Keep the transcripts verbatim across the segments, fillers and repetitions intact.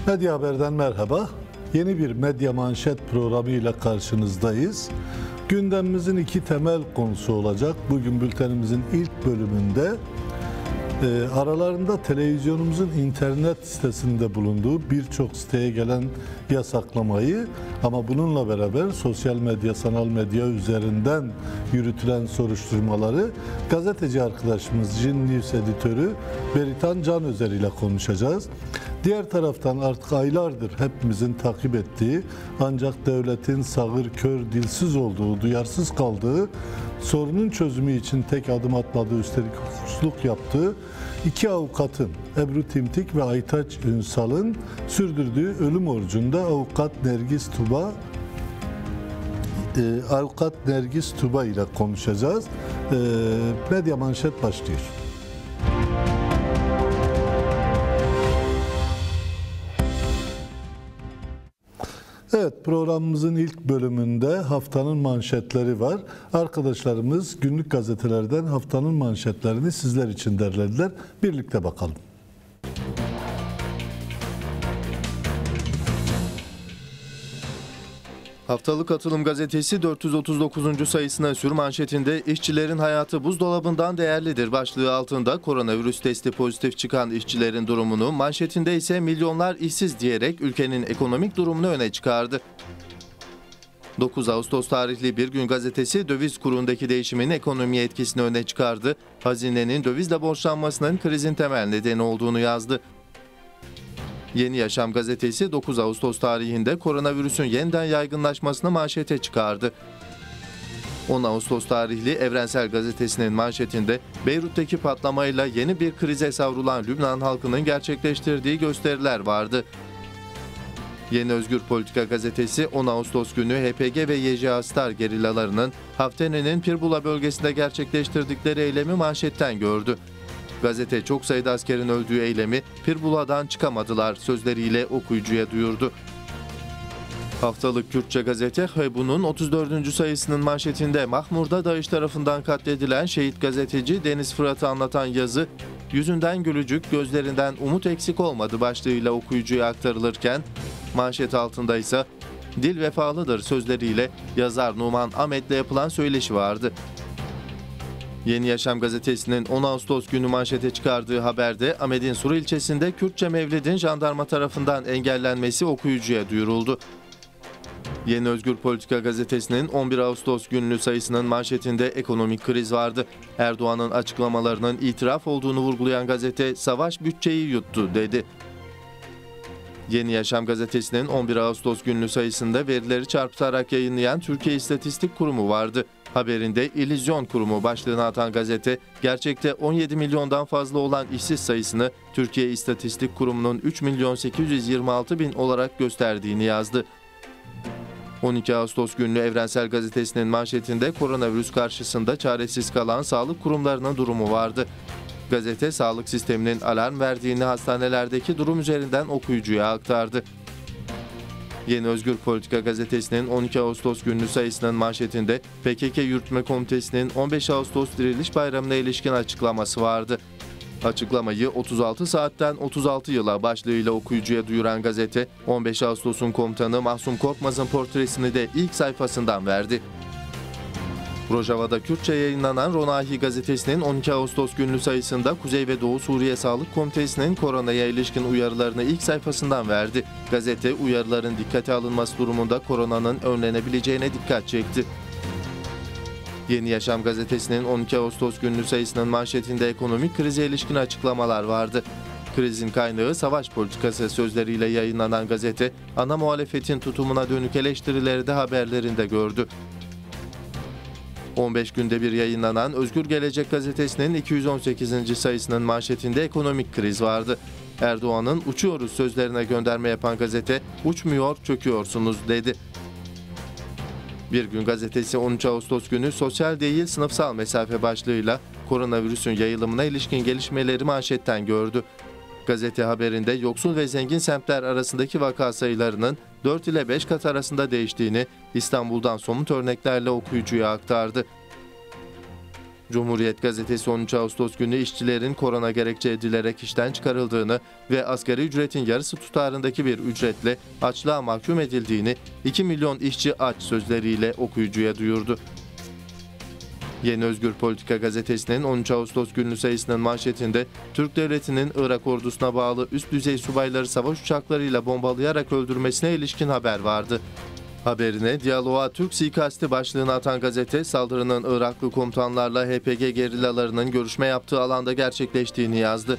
Medya Haber'den merhaba. Yeni bir Medya Manşet programıyla karşınızdayız. Gündemimizin iki temel konusu olacak. Bugün bültenimizin ilk bölümünde e, aralarında televizyonumuzun internet sitesinde bulunduğu birçok siteye gelen yasaklamayı ama bununla beraber sosyal medya, sanal medya üzerinden yürütülen soruşturmaları gazeteci arkadaşımız Jin News editörü Beritan Canözer ile konuşacağız. Diğer taraftan artık aylardır hepimizin takip ettiği ancak devletin sağır, kör, dilsiz olduğu, duyarsız kaldığı, sorunun çözümü için tek adım atmadığı, üstelik hukuksuzluk yaptığı iki avukatın, Ebru Timtik ve Aytaç Ünsal'ın sürdürdüğü ölüm orucunda avukat Nergis Tuba e, avukat Nergis Tuba ile konuşacağız. E, Medya Manşet başlıyor. Evet, programımızın ilk bölümünde haftanın manşetleri var. Arkadaşlarımız günlük gazetelerden haftanın manşetlerini sizler için derlediler. Birlikte bakalım. Haftalık Atılım Gazetesi dört yüz otuz dokuzuncu sayısına sürmanşetinde işçilerin hayatı buzdolabından değerlidir başlığı altında koronavirüs testi pozitif çıkan işçilerin durumunu, manşetinde ise milyonlar işsiz diyerek ülkenin ekonomik durumunu öne çıkardı. dokuz Ağustos tarihli Bir Gün gazetesi döviz kurundaki değişimin ekonomiye etkisini öne çıkardı. Hazinenin dövizle borçlanmasının krizin temel nedeni olduğunu yazdı. Yeni Yaşam gazetesi dokuz Ağustos tarihinde koronavirüsün yeniden yaygınlaşmasını manşete çıkardı. on Ağustos tarihli Evrensel gazetesinin manşetinde Beyrut'taki patlamayla yeni bir krize savrulan Lübnan halkının gerçekleştirdiği gösteriler vardı. Yeni Özgür Politika gazetesi on Ağustos günü H P G ve Y J A Star gerillalarının Haftene'nin Pirbula bölgesinde gerçekleştirdikleri eylemi manşetten gördü. Gazete çok sayıda askerin öldüğü eylemi Pirbula'dan çıkamadılar sözleriyle okuyucuya duyurdu. Haftalık Kürtçe gazete Heybun'un otuz dördüncü sayısının manşetinde Mahmur'da DAEŞ tarafından katledilen şehit gazeteci Deniz Fırat'ı anlatan yazı yüzünden gülücük, gözlerinden umut eksik olmadı başlığıyla okuyucuya aktarılırken manşet altında ise dil vefalıdır sözleriyle yazar Numan Ahmet'le yapılan söyleşi vardı. Yeni Yaşam gazetesinin on Ağustos günü manşete çıkardığı haberde Ahmedinsur ilçesinde Kürtçe mevlidin jandarma tarafından engellenmesi okuyucuya duyuruldu. Yeni Özgür Politika gazetesinin on bir Ağustos günlü sayısının manşetinde ekonomik kriz vardı. Erdoğan'ın açıklamalarının itiraf olduğunu vurgulayan gazete savaş bütçeyi yuttu dedi. Yeni Yaşam gazetesinin on bir Ağustos günlü sayısında verileri çarpıtarak yayınlayan Türkiye İstatistik Kurumu vardı. Haberinde İllüzyon Kurumu başlığını atan gazete, gerçekte on yedi milyondan fazla olan işsiz sayısını Türkiye İstatistik Kurumu'nun üç milyon sekiz yüz yirmi altı bin olarak gösterdiğini yazdı. on iki Ağustos günlü Evrensel Gazetesi'nin manşetinde koronavirüs karşısında çaresiz kalan sağlık kurumlarının durumu vardı. Gazete, sağlık sisteminin alarm verdiğini hastanelerdeki durum üzerinden okuyucuya aktardı. Yeni Özgür Politika gazetesinin on iki Ağustos günlü sayısının manşetinde P K K Yürütme Komitesi'nin on beş Ağustos Diriliş Bayramı'na ilişkin açıklaması vardı. Açıklamayı otuz altı saatten otuz altı yıla başlığıyla okuyucuya duyuran gazete, on beş Ağustos'un komutanı Mahsum Korkmaz'ın portresini de ilk sayfasından verdi. Rojava'da Kürtçe yayınlanan Ronahi gazetesinin on iki Ağustos günlü sayısında Kuzey ve Doğu Suriye Sağlık Komitesi'nin koronaya ilişkin uyarılarını ilk sayfasından verdi. Gazete, uyarıların dikkate alınması durumunda koronanın önlenebileceğine dikkat çekti. Yeni Yaşam gazetesinin on iki Ağustos günlü sayısının manşetinde ekonomik krize ilişkin açıklamalar vardı. Krizin kaynağı savaş politikası sözleriyle yayınlanan gazete, ana muhalefetin tutumuna dönük eleştirileri de haberlerinde gördü. on beş günde bir yayınlanan Özgür Gelecek gazetesinin iki yüz on sekizinci sayısının manşetinde ekonomik kriz vardı. Erdoğan'ın uçuyoruz sözlerine gönderme yapan gazete, uçmuyor çöküyorsunuz dedi. Bir Gün gazetesi on üç Ağustos günü sosyal değil sınıfsal mesafe başlığıyla koronavirüsün yayılımına ilişkin gelişmeleri manşetten gördü. Gazete haberinde yoksul ve zengin semtler arasındaki vaka sayılarının dört ile beş kat arasında değiştiğini İstanbul'dan somut örneklerle okuyucuya aktardı. Cumhuriyet gazetesi on üç Ağustos günü işçilerin korona gerekçe edilerek işten çıkarıldığını ve asgari ücretin yarısı tutarındaki bir ücretle açlığa mahkum edildiğini, iki milyon işçi aç sözleriyle okuyucuya duyurdu. Yeni Özgür Politika gazetesinin on üç Ağustos günlü sayısının manşetinde Türk Devleti'nin Irak ordusuna bağlı üst düzey subayları savaş uçaklarıyla bombalayarak öldürmesine ilişkin haber vardı. Haberine "Diyaloğa Türk suikasti" başlığını atan gazete, saldırının Iraklı komutanlarla H P G gerillalarının görüşme yaptığı alanda gerçekleştiğini yazdı.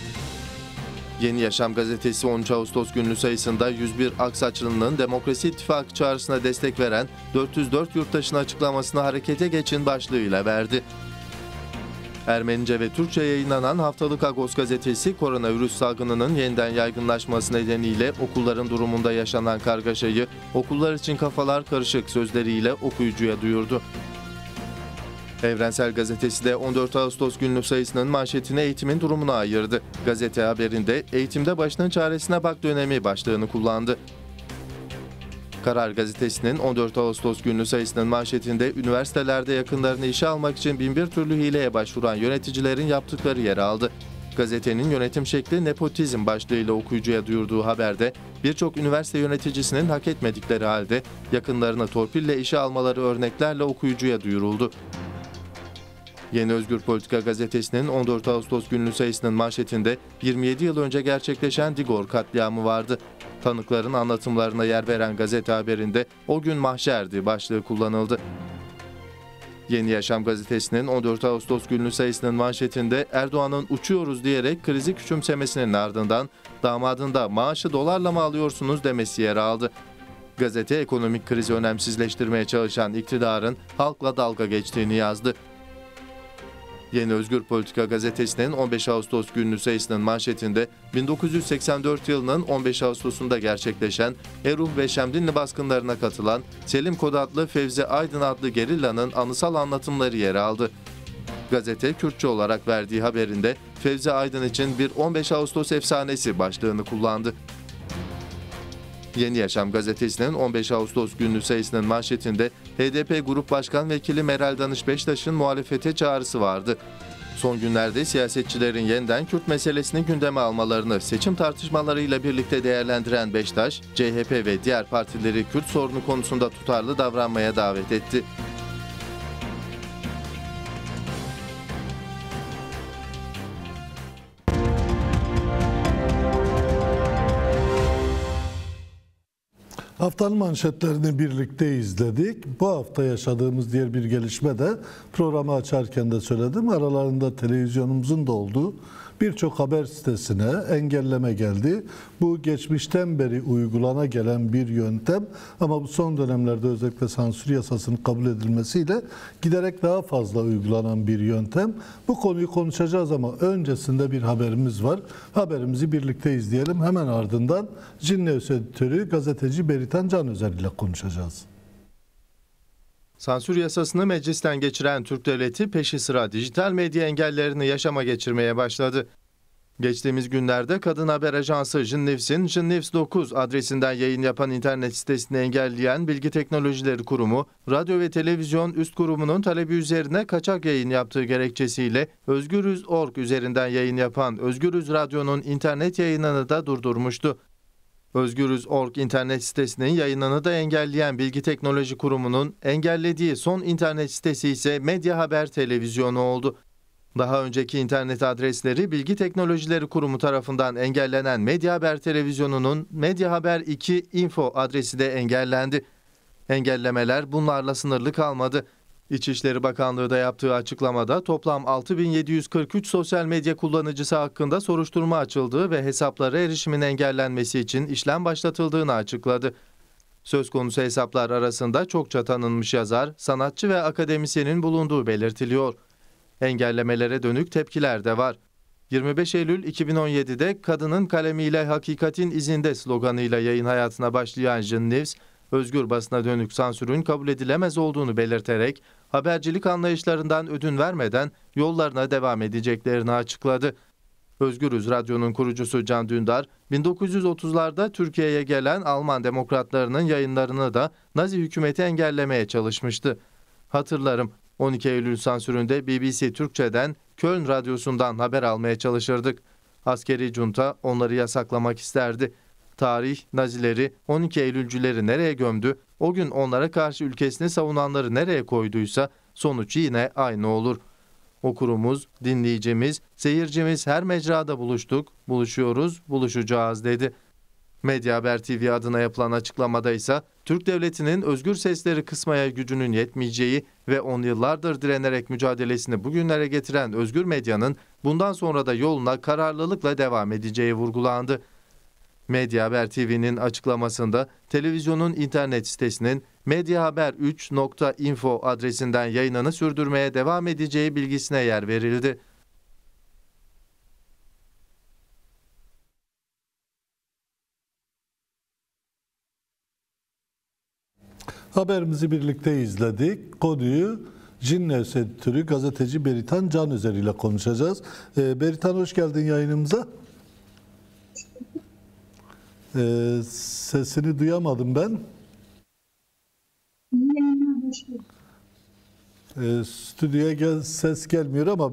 Yeni Yaşam gazetesi on üç Ağustos günlü sayısında yüz bir Aksaçlı'nın Demokrasi İttifakı çağrısına destek veren dört yüz dört yurttaşın açıklamasını harekete geçin başlığıyla verdi. Ermenice ve Türkçe yayınlanan haftalık Agos gazetesi, koronavirüs salgınının yeniden yaygınlaşması nedeniyle okulların durumunda yaşanan kargaşayı "okullar için kafalar karışık" sözleriyle okuyucuya duyurdu. Evrensel Gazetesi de on dört Ağustos günlü sayısının manşetine eğitimin durumuna ayırdı. Gazete haberinde "Eğitimde başının çaresine bak dönemi" başlığını kullandı. Karar Gazetesi'nin on dört Ağustos günlü sayısının manşetinde üniversitelerde yakınlarını işe almak için bin bir türlü hileye başvuran yöneticilerin yaptıkları yer aldı. Gazetenin yönetim şekli nepotizm başlığıyla okuyucuya duyurduğu haberde birçok üniversite yöneticisinin hak etmedikleri halde yakınlarını torpille işe almaları örneklerle okuyucuya duyuruldu. Yeni Özgür Politika gazetesinin on dört Ağustos günlü sayısının manşetinde yirmi yedi yıl önce gerçekleşen Digor katliamı vardı. Tanıkların anlatımlarına yer veren gazete haberinde "O gün mahşerdi" başlığı kullanıldı. Yeni Yaşam gazetesinin on dört Ağustos günlü sayısının manşetinde Erdoğan'ın "uçuyoruz" diyerek krizi küçümsemesinin ardından damadında "maaşı dolarla mı alıyorsunuz" demesi yer aldı. Gazete ekonomik krizi önemsizleştirmeye çalışan iktidarın halkla dalga geçtiğini yazdı. Yeni Özgür Politika gazetesinin on beş Ağustos günlü sayısının manşetinde bin dokuz yüz seksen dört yılının on beş Ağustos'unda gerçekleşen Eruh ve Şemdinli baskınlarına katılan Selim Kodatlı Fevzi Aydın adlı gerillanın anısal anlatımları yer aldı. Gazete Kürtçe olarak verdiği haberinde Fevzi Aydın için bir on beş Ağustos efsanesi başlığını kullandı. Yeni Yaşam gazetesinin on beş Ağustos günlü sayısının manşetinde H D P Grup Başkan Vekili Meral Danış Beştaş'ın muhalefete çağrısı vardı. Son günlerde siyasetçilerin yeniden Kürt meselesini gündeme almalarını seçim tartışmalarıyla birlikte değerlendiren Beştaş, C H P ve diğer partileri Kürt sorunu konusunda tutarlı davranmaya davet etti. Haftanın manşetlerini birlikte izledik. Bu hafta yaşadığımız diğer bir gelişme de programı açarken de söyledim. Aralarında televizyonumuzun da olduğu birçok haber sitesine engelleme geldi. Bu geçmişten beri uygulana gelen bir yöntem ama bu son dönemlerde özellikle sansür yasasının kabul edilmesiyle giderek daha fazla uygulanan bir yöntem. Bu konuyu konuşacağız ama öncesinde bir haberimiz var. Haberimizi birlikte izleyelim. Hemen ardından Jinneus editörü gazeteci Beritan Canözer ile konuşacağız. Sansür yasasını meclisten geçiren Türk Devleti peşi sıra dijital medya engellerini yaşama geçirmeye başladı. Geçtiğimiz günlerde kadın haber ajansı Jinnews'in Jinnews dokuz adresinden yayın yapan internet sitesini engelleyen Bilgi Teknolojileri Kurumu, Radyo ve Televizyon Üst Kurumu'nun talebi üzerine kaçak yayın yaptığı gerekçesiyle Özgürüz nokta org üzerinden yayın yapan Özgürüz Radyo'nun internet yayınını da durdurmuştu. Özgürüz nokta org internet sitesinin yayınını da engelleyen Bilgi Teknoloji Kurumu'nun engellediği son internet sitesi ise Medya Haber Televizyonu oldu. Daha önceki internet adresleri Bilgi Teknolojileri Kurumu tarafından engellenen Medya Haber Televizyonu'nun Medya Haber iki info adresi de engellendi. Engellemeler bunlarla sınırlı kalmadı. İçişleri Bakanlığı da yaptığı açıklamada toplam altı bin yedi yüz kırk üç sosyal medya kullanıcısı hakkında soruşturma açıldığı ve hesaplara erişimin engellenmesi için işlem başlatıldığını açıkladı. Söz konusu hesaplar arasında çokça tanınmış yazar, sanatçı ve akademisyenin bulunduğu belirtiliyor. Engellemelere dönük tepkiler de var. yirmi beş Eylül iki bin on yedi'de "Kadının kalemiyle hakikatin izinde" sloganıyla yayın hayatına başlayan Jinnews, özgür basına dönük sansürün kabul edilemez olduğunu belirterek habercilik anlayışlarından ödün vermeden yollarına devam edeceklerini açıkladı. Özgürüz Radyo'nun kurucusu Can Dündar, bin dokuz yüz otuz'larda Türkiye'ye gelen Alman demokratlarının yayınlarını da Nazi hükümeti engellemeye çalışmıştı. "Hatırlarım, on iki Eylül sansüründe B B C Türkçe'den, Köln Radyosu'ndan haber almaya çalışırdık. Askeri junta onları yasaklamak isterdi. Tarih, Nazileri, on iki Eylülcüleri nereye gömdü, o gün onlara karşı ülkesini savunanları nereye koyduysa sonuç yine aynı olur. Okurumuz, dinleyicimiz, seyircimiz her mecrada buluştuk, buluşuyoruz, buluşacağız dedi. Medya Haber T V adına yapılan açıklamada ise Türk Devleti'nin özgür sesleri kısmaya gücünün yetmeyeceği ve on yıllardır direnerek mücadelesini bugünlere getiren özgür medyanın bundan sonra da yoluna kararlılıkla devam edeceği vurgulandı. Medya Haber T V'nin açıklamasında televizyonun internet sitesinin medyahaber üç nokta info adresinden yayınını sürdürmeye devam edeceği bilgisine yer verildi. Haberimizi birlikte izledik. Konuyu Cinnev editörü gazeteci Beritan Canözer ile konuşacağız. Ee, Beritan hoş geldin yayınımıza. Ee, sesini duyamadım ben. Ee, stüdyoya gel, ses gelmiyor ama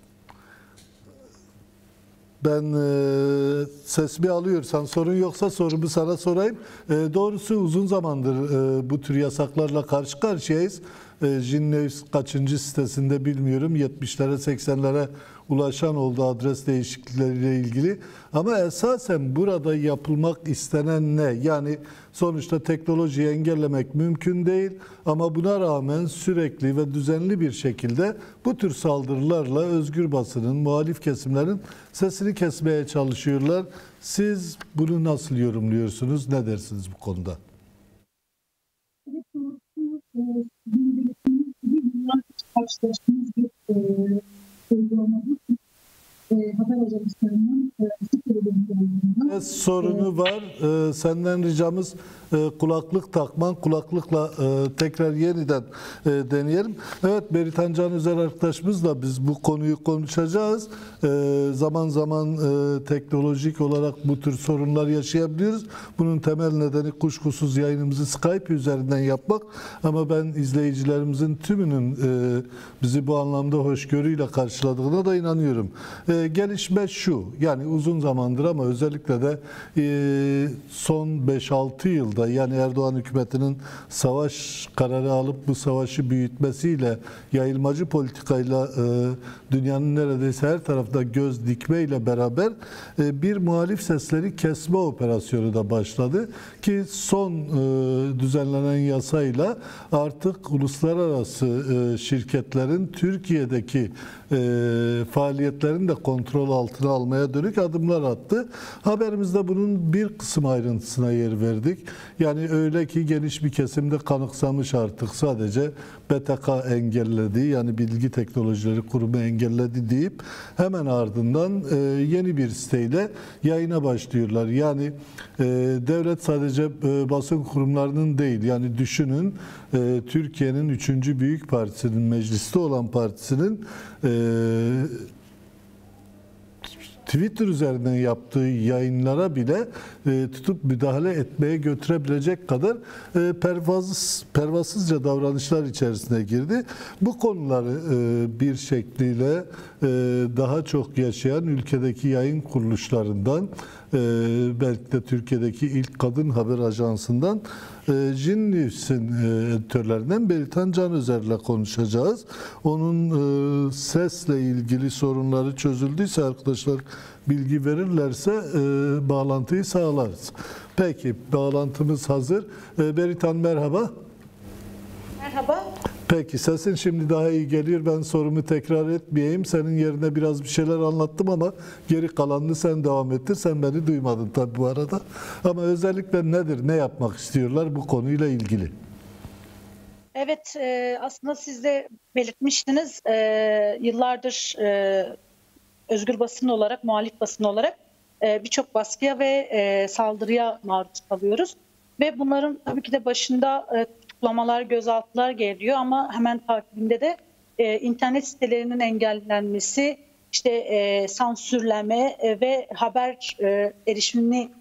ben e, sesimi alıyorsan sorun yoksa sorumu sana sorayım. E, doğrusu uzun zamandır e, bu tür yasaklarla karşı karşıyayız. E, Cinnev kaçıncı sitesinde bilmiyorum. yetmişlere seksenlere ulaşan oldu adres değişiklikleriyle ilgili. Ama esasen burada yapılmak istenen ne? Yani sonuçta teknolojiyi engellemek mümkün değil ama buna rağmen sürekli ve düzenli bir şekilde bu tür saldırılarla özgür basının, muhalif kesimlerin sesini kesmeye çalışıyorlar. Siz bunu nasıl yorumluyorsunuz? Ne dersiniz bu konuda? Karşılaştığımız bir uygulama bu. Haber ajanslarının e, sorunu var. E, senden ricamız e, kulaklık takman. Kulaklıkla e, tekrar yeniden e, deneyelim. Evet, Beritan Canözer arkadaşımızla biz bu konuyu konuşacağız. E, zaman zaman e, teknolojik olarak bu tür sorunlar yaşayabiliyoruz. Bunun temel nedeni kuşkusuz yayınımızı Skype üzerinden yapmak. Ama ben izleyicilerimizin tümünün e, bizi bu anlamda hoşgörüyle karşıladığına da inanıyorum. E, gelişme şu, yani uzun zamandır ama özellikle de e, son beş altı yılda, yani Erdoğan hükümetinin savaş kararı alıp bu savaşı büyütmesiyle, yayılmacı politikayla e, dünyanın neredeyse her tarafta göz dikmeyle beraber e, bir muhalif sesleri kesme operasyonu da başladı ki son e, düzenlenen yasayla artık uluslararası e, şirketlerin Türkiye'deki e, faaliyetlerini de kontrol altına almaya dönük adımlar attı. Haberimizde bunun bir kısım ayrıntısına yer verdik. Yani öyle ki geniş bir kesimde kanıksamış artık, sadece B T K engelledi, yani Bilgi Teknolojileri Kurumu engelledi deyip hemen ardından e, yeni bir siteyle yayına başlıyorlar. Yani e, devlet sadece e, basın kurumlarının değil, yani düşünün e, Türkiye'nin üçüncü büyük partisinin, mecliste olan partisinin e, Twitter üzerinden yaptığı yayınlara bile e, tutup müdahale etmeye götürebilecek kadar e, pervasız, pervasızca davranışlar içerisine girdi. Bu konuları e, bir şekliyle e, daha çok yaşayan ülkedeki yayın kuruluşlarından, e, belki de Türkiye'deki ilk kadın haber ajansından e, Cinnevs'in e, editörlerinden Beritan Canözer ile konuşacağız. Onun e, sesle ilgili sorunları çözüldüyse arkadaşlar bilgi verirlerse e, bağlantıyı sağlarız. Peki, bağlantımız hazır. E, Beritan merhaba. Merhaba. Peki, sesin şimdi daha iyi geliyor. Ben sorumu tekrar etmeyeyim. Senin yerine biraz bir şeyler anlattım ama geri kalanını sen devam ettir. Sen beni duymadın tabii bu arada. Ama özellikle nedir, ne yapmak istiyorlar bu konuyla ilgili? Evet, aslında siz de belirtmiştiniz. Yıllardır özgür basın olarak, muhalif basın olarak birçok baskıya ve saldırıya maruz kalıyoruz. Ve bunların tabii ki de başında tutuklamalar, gözaltılar geliyor ama hemen takibinde de internet sitelerinin engellenmesi, işte sansürleme ve haber erişimini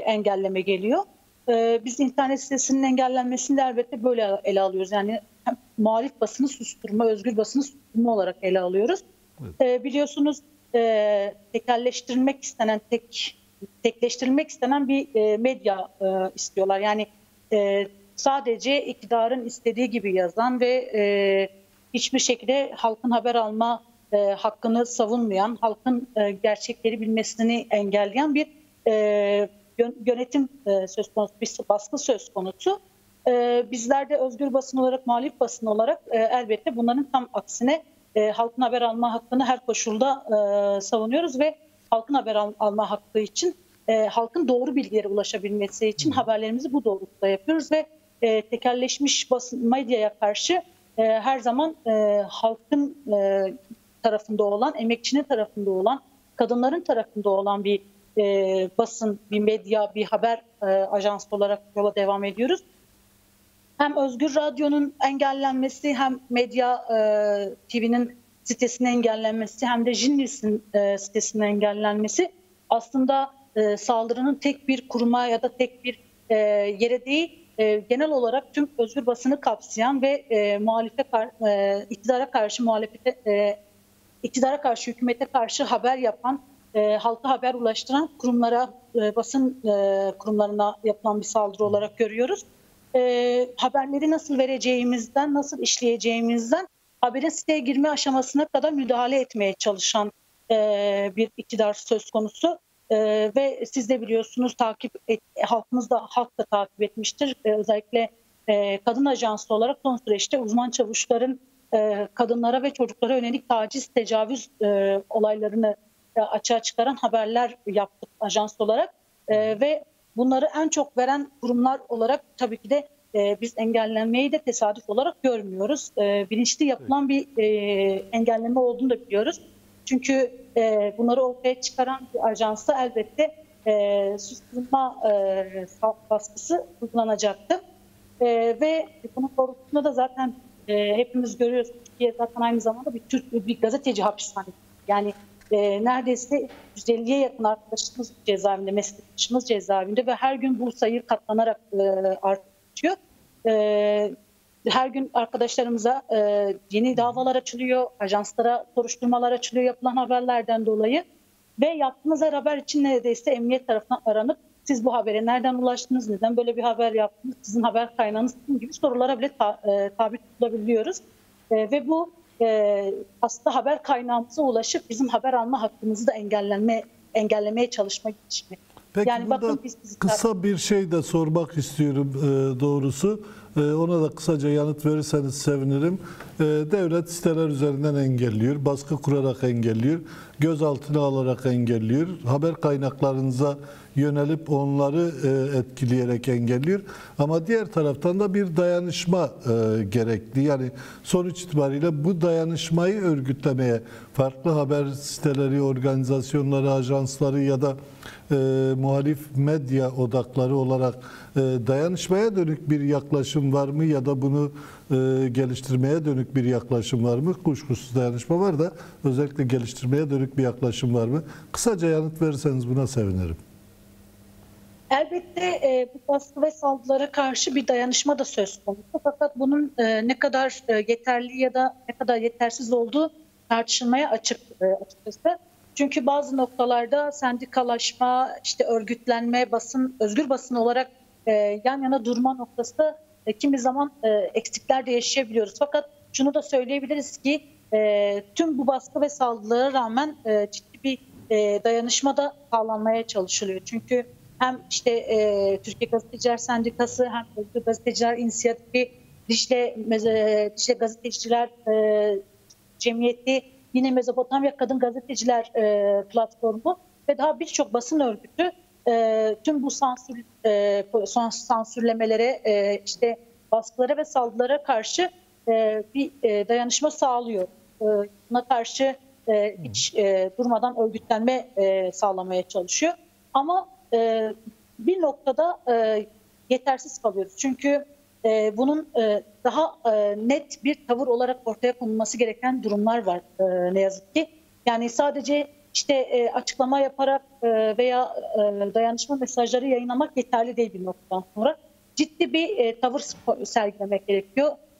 engelleme geliyor. Biz internet sitesinin engellenmesini de elbette böyle ele alıyoruz. Yani muhalif basını susturma, özgür basını susturma olarak ele alıyoruz. Evet. E, biliyorsunuz e, tekelleştirilmek istenen, tek tekleştirilmek istenen bir e, medya e, istiyorlar. Yani e, sadece iktidarın istediği gibi yazan ve e, hiçbir şekilde halkın haber alma e, hakkını savunmayan, halkın e, gerçekleri bilmesini engelleyen bir e, yönetim e, söz konusu, bir baskı söz konusu. E, bizler de özgür basın olarak, muhalif basın olarak e, elbette bunların tam aksine e, halkın haber alma hakkını her koşulda e, savunuyoruz ve halkın haber al, alma hakkı için, e, halkın doğru bilgilere ulaşabilmesi için haberlerimizi bu doğrultuda yapıyoruz ve e, tekelleşmiş basın medyaya karşı e, her zaman e, halkın e, tarafında olan, emekçinin tarafında olan, kadınların tarafında olan bir e, basın, bir medya, bir haber e, ajansı olarak yola devam ediyoruz. Hem Özgür Radyo'nun engellenmesi, hem Medya e, T V'nin sitesinin engellenmesi, hem de Jinnis'in e, sitesinin engellenmesi aslında e, saldırının tek bir kuruma ya da tek bir e, yere değil, e, genel olarak tüm özgür basını kapsayan ve e, muhalife, e, iktidara karşı muhalefete, e, iktidara karşı, hükümete karşı haber yapan, e, halka haber ulaştıran kurumlara, e, basın e, kurumlarına yapılan bir saldırı olarak görüyoruz. E, haberleri nasıl vereceğimizden, nasıl işleyeceğimizden haberin siteye girme aşamasına kadar müdahale etmeye çalışan e, bir iktidar söz konusu. E, ve siz de biliyorsunuz, takip et, halkımız da, halk da takip etmiştir. E, özellikle e, kadın ajansı olarak son süreçte uzman çavuşların e, kadınlara ve çocuklara yönelik taciz, tecavüz e, olaylarını e, açığa çıkaran haberler yaptık ajans olarak. E, ve bunları en çok veren kurumlar olarak tabii ki de e, biz engellenmeyi de tesadüf olarak görmüyoruz. E, bilinçli yapılan bir e, engelleme olduğunu da biliyoruz. Çünkü e, bunları ortaya çıkaran bir ajansa elbette e, susturma e, baskısı uygulanacaktı. E, ve bunun doğrultusunda da zaten e, hepimiz görüyoruz. Türkiye zaten aynı zamanda bir Türk bir gazeteci hapishanesi. Yani e, neredeyse yüz elliye yakın arkadaşımız cezaevinde, meslektaşımız cezaevinde ve her gün bu sayı katlanarak e, artıyor. E, her gün arkadaşlarımıza e, yeni davalar açılıyor, ajanslara soruşturmalar açılıyor yapılan haberlerden dolayı ve yaptığınız her haber için neredeyse emniyet tarafından aranıp siz bu habere nereden ulaştınız, neden böyle bir haber yaptınız, sizin haber kaynağınız kim gibi sorulara bile ta, e, tabi tutulabiliyoruz. E, ve bu e, aslında haber kaynağımıza ulaşıp bizim haber alma hakkımızı da engellenme, engellemeye çalışma girişimi. Peki yani burada bakın biz, biz kısa bir şey de sormak istiyorum e, doğrusu. E, ona da kısaca yanıt verirseniz sevinirim. E, devlet siteler üzerinden engelliyor, baskı kurarak engelliyor, gözaltına alarak engelliyor, haber kaynaklarınıza yönelip onları e, etkileyerek engelliyor. Ama diğer taraftan da bir dayanışma e, gerekli. Yani sonuç itibariyle bu dayanışmayı örgütlemeye farklı haber siteleri, organizasyonları, ajansları ya da e, muhalif medya odakları olarak e, dayanışmaya dönük bir yaklaşım var mı ya da bunu e, geliştirmeye dönük bir yaklaşım var mı? Kuşkusuz dayanışma var da özellikle geliştirmeye dönük bir yaklaşım var mı? Kısaca yanıt verirseniz buna sevinirim. Elbette e, bu baskı ve saldırılara karşı bir dayanışma da söz konusu. Fakat bunun e, ne kadar e, yeterli ya da ne kadar yetersiz olduğu tartışılmaya açık e, açıkçası. Çünkü bazı noktalarda sendikalaşma, işte örgütlenme, basın, özgür basın olarak e, yan yana durma noktası e, kimi zaman e, eksikler de yaşayabiliyoruz. Fakat şunu da söyleyebiliriz ki e, tüm bu baskı ve saldırılara rağmen e, ciddi bir e, dayanışma da sağlanmaya çalışılıyor. Çünkü hem işte e, Türkiye Gazeteciler Sendikası, hem Özgür Gazeteciler İnisiyatifi, Dicle, Dicle Gazeteciler e, Cemiyeti, yine Mezopotamya Kadın Gazeteciler e, Platformu ve daha birçok basın örgütü e, tüm bu sansür, e, sansürlemelere, e, işte baskılara ve saldırılara karşı e, bir e, dayanışma sağlıyor. E, buna karşı e, hiç e, durmadan örgütlenme e, sağlamaya çalışıyor. Ama e, bir noktada e, yetersiz kalıyoruz. Çünkü e, bunun e, daha e, net bir tavır olarak ortaya konulması gereken durumlar var e, ne yazık ki. Yani sadece işte e, açıklama yaparak e, veya e, dayanışma mesajları yayınlamak yeterli değil bir noktadan sonra. Ciddi bir e, tavır sergilemek gerekiyor.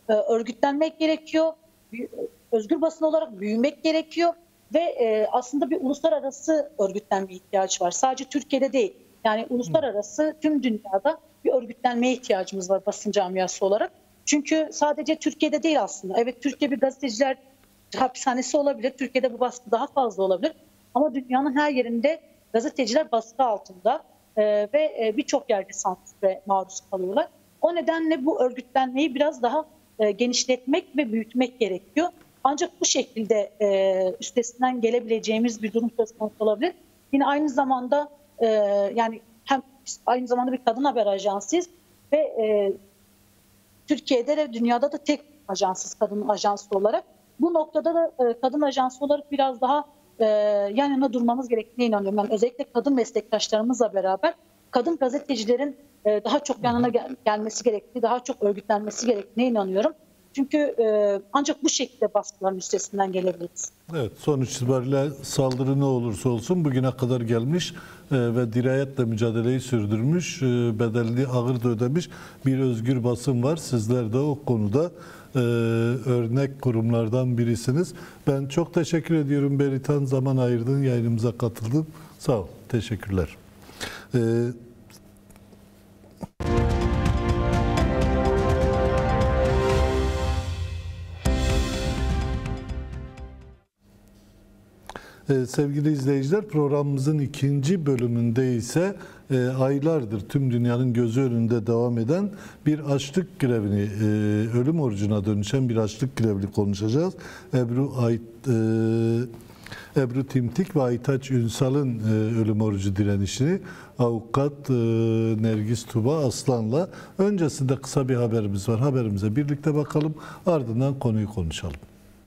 e, örgütlenmek gerekiyor. Özgür basın olarak büyümek gerekiyor ve e, aslında bir uluslararası örgütlenme ihtiyacı var. Sadece Türkiye'de değil. Yani uluslararası tüm dünyada bir örgütlenmeye ihtiyacımız var basın camiası olarak. Çünkü sadece Türkiye'de değil aslında. Evet, Türkiye bir gazeteciler hapishanesi olabilir. Türkiye'de bu baskı daha fazla olabilir. Ama dünyanın her yerinde gazeteciler baskı altında e, ve e, birçok yerde sansüre maruz kalıyorlar. O nedenle bu örgütlenmeyi biraz daha e, genişletmek ve büyütmek gerekiyor. Ancak bu şekilde e, üstesinden gelebileceğimiz bir durum söz konusu olabilir. Yine aynı zamanda e, yani hem aynı zamanda bir kadın haber ajansıyız ve e, Türkiye'de de dünyada da tek ajansız kadın ajansı olarak. Bu noktada da e, kadın ajansı olarak biraz daha e, yan yana durmamız gerektiğine inanıyorum. Yani özellikle kadın meslektaşlarımızla beraber kadın gazetecilerin e, daha çok yanına gel- gelmesi gerektiği, daha çok örgütlenmesi gerektiğine inanıyorum. Çünkü e, ancak bu şekilde baskıların üstesinden gelebiliriz. Evet, sonuç itibariyle saldırı ne olursa olsun bugüne kadar gelmiş e, ve dirayetle mücadeleyi sürdürmüş, e, bedelini ağır da ödemiş bir özgür basın var. Sizler de o konuda e, örnek kurumlardan birisiniz. Ben çok teşekkür ediyorum Beritan, zaman ayırdın, yayınımıza katıldın. Sağ ol, teşekkürler. E, Ee, sevgili izleyiciler, programımızın ikinci bölümünde ise e, aylardır tüm dünyanın gözü önünde devam eden bir açlık grevini, e, ölüm orucuna dönüşen bir açlık grevini konuşacağız. Ebru Ay, e, Ebru Timtik ve Aytaç Ünsal'ın e, ölüm orucu direnişini avukat e, Nergis Tuba Aslan'la. Öncesinde kısa bir haberimiz var. Haberimize birlikte bakalım, ardından konuyu konuşalım.